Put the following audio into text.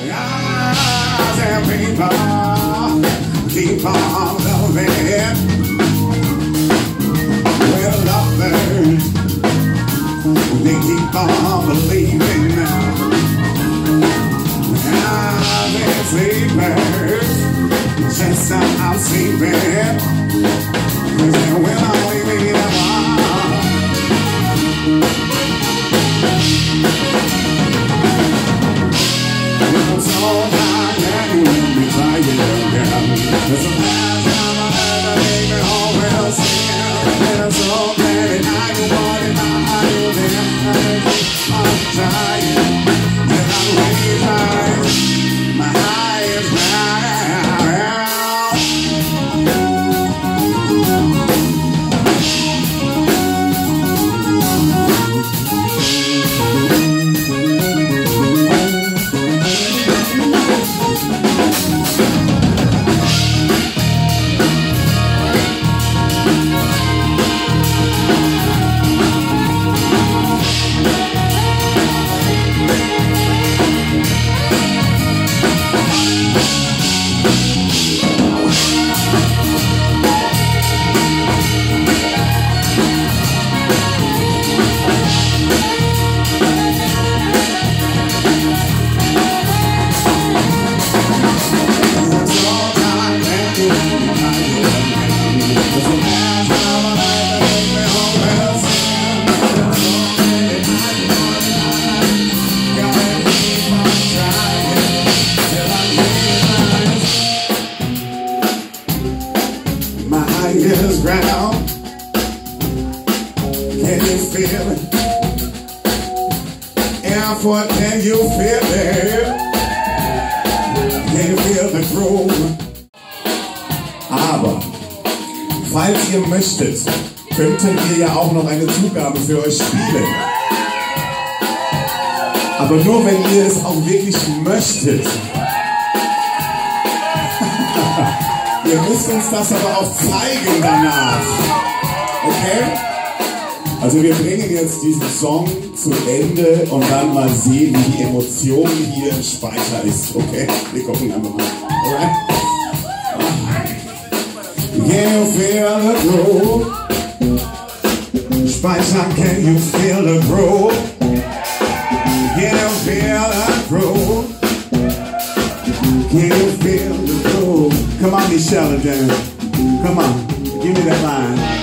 I tell people, keep on loving. Well, lovers, they keep on believing. They're sleepers, just I'm sleeping. 'Cause there will only be the one. So high that you will be trying again. There's a last time I heard a baby always sing. And I'm so glad that I can want it, I do then. I'm trying, and I'm really trying. My high is ground. Can you feel it? Erfurt, can you feel it? Can you feel the groove? Aber, falls ihr möchtet, könnten wir ja auch noch eine Zugabe für euch spielen. Aber nur wenn ihr es auch wirklich möchtet. Ihr müsst uns das aber auch zeigen danach. Okay? Also wir bringen jetzt diesen Song zu Ende und dann mal sehen, wie die Emotion hier im Speicher ist. Okay? Wir gucken einfach mal. Alright? Can you feel the groove? Speicher, can you feel the groove? Can you feel the groove? Can you feel the groove? Come on, Michelle, then. Come on, give me that line.